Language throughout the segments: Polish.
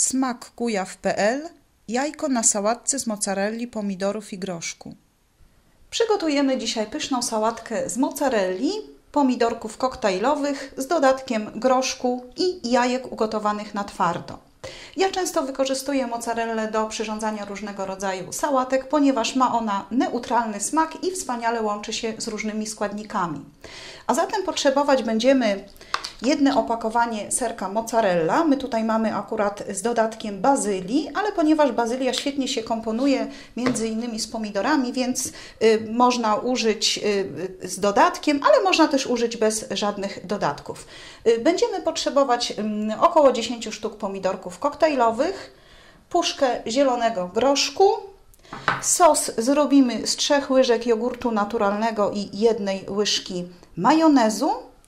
smakkujaw.pl. Jajko na sałatce z mozzarelli, pomidorów i groszku. Przygotujemy dzisiaj pyszną sałatkę z mozzarelli, pomidorków koktajlowych z dodatkiem groszku i jajek ugotowanych na twardo. Ja często wykorzystuję mozzarellę do przyrządzania różnego rodzaju sałatek, ponieważ ma ona neutralny smak i wspaniale łączy się z różnymi składnikami. A zatem potrzebować będziemy jedno opakowanie serka mozzarella. My tutaj mamy akurat z dodatkiem bazylii, ale ponieważ bazylia świetnie się komponuje między innymi z pomidorami, więc można użyć z dodatkiem, ale można też użyć bez żadnych dodatków. Będziemy potrzebować około 10 sztuk pomidorków koktajlowych, puszkę zielonego groszku. Sos zrobimy z 3 łyżek jogurtu naturalnego i 1 łyżki majonezu.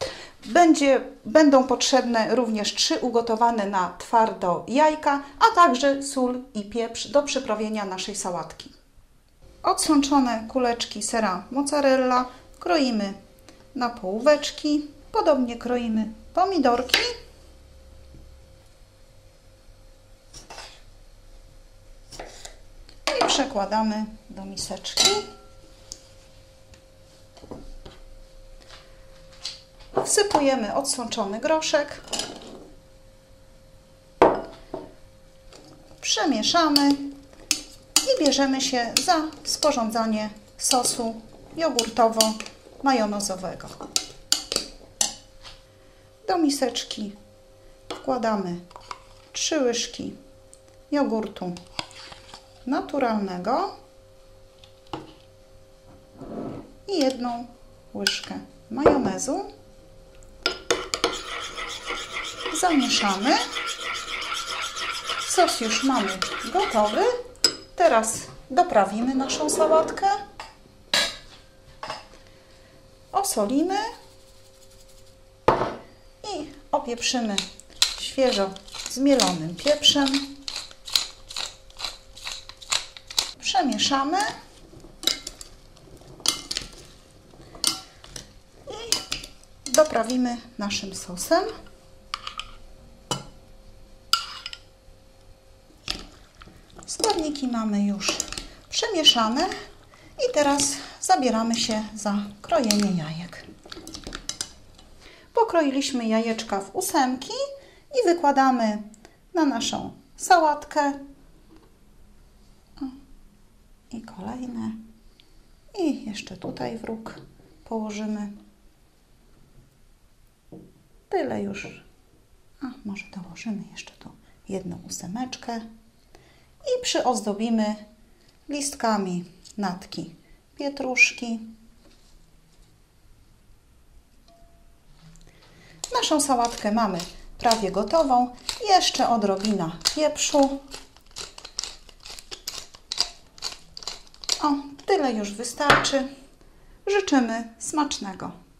Będą potrzebne również 3 ugotowane na twardo jajka, a także sól i pieprz do przyprawienia naszej sałatki. Odsączone kuleczki sera mozzarella kroimy na połóweczki. Podobnie kroimy pomidorki. I przekładamy do miseczki. Wsypujemy odsączony groszek, przemieszamy i bierzemy się za sporządzanie sosu jogurtowo-majonezowego. Do miseczki wkładamy 3 łyżki jogurtu naturalnego i 1 łyżkę majonezu. Zamieszamy. Sos już mamy gotowy. Teraz doprawimy naszą sałatkę. Osolimy i opieprzymy świeżo zmielonym pieprzem. Przemieszamy i doprawimy naszym sosem. Składniki mamy już przemieszane i teraz zabieramy się za krojenie jajek. Pokroiliśmy jajeczka w 8 i wykładamy na naszą sałatkę. I kolejne. I jeszcze tutaj w róg położymy. Tyle już. A może dołożymy jeszcze tu 1 ósemeczkę. I przyozdobimy listkami natki pietruszki. Naszą sałatkę mamy prawie gotową. Jeszcze odrobina pieprzu. O, tyle już wystarczy. Życzymy smacznego.